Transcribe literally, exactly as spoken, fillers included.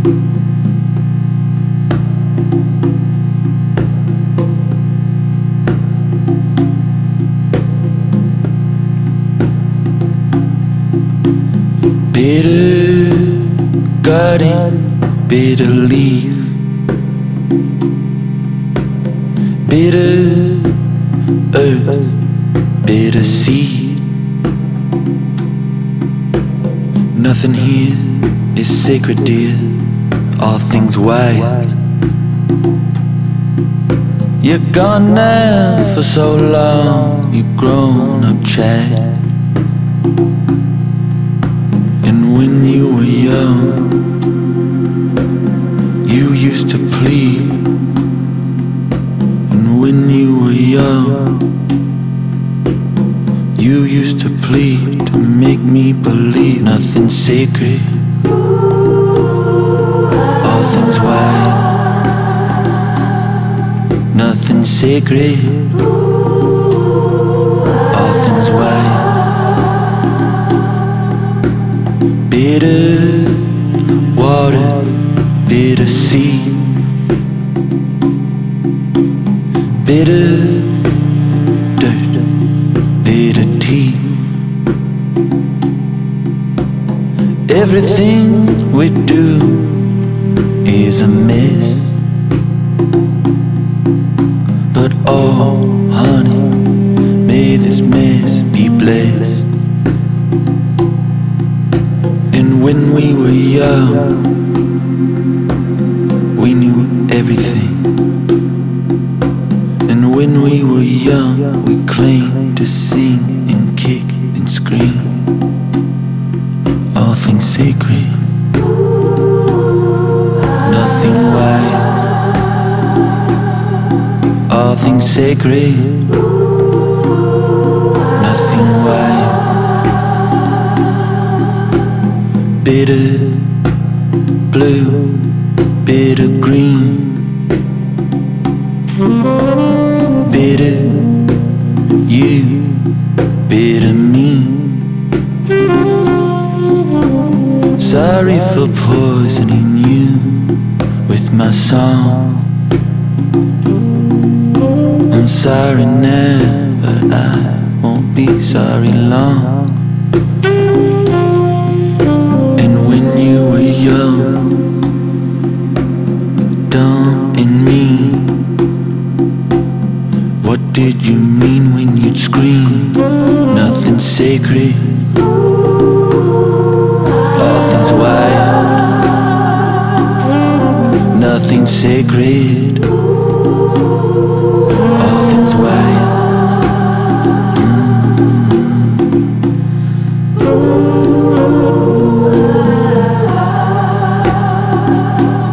Bitter garden, bitter leaf, bitter earth, bitter seed. Nothing here is sacred, dear, all things wild. You're gone now for so long, you've grown up, child. And when you were young, you used to plead. And when you were young, you used to plead to make me believe nothing's sacred, all things wild. Nothing's sacred, all things wild. Bitter water, bitter sea, bitter dirt, bitter tea. Everything we do is a mess, but oh honey, may this mess be blessed. And when we were young, we knew everything. And when we were young, we claimed to sing and kick and scream. All things sacred, nothing wild. All things sacred, nothing wild. Bitter blue, bitter green, bitter you, bitter me. Sorry for poisoning you with my song. I'm sorry now, but I won't be sorry long. When you were young, dumb and mean, what did you mean when you'd scream? Nothing's sacred, all things wild. Nothing's sacred, all things wild. Mm-hmm.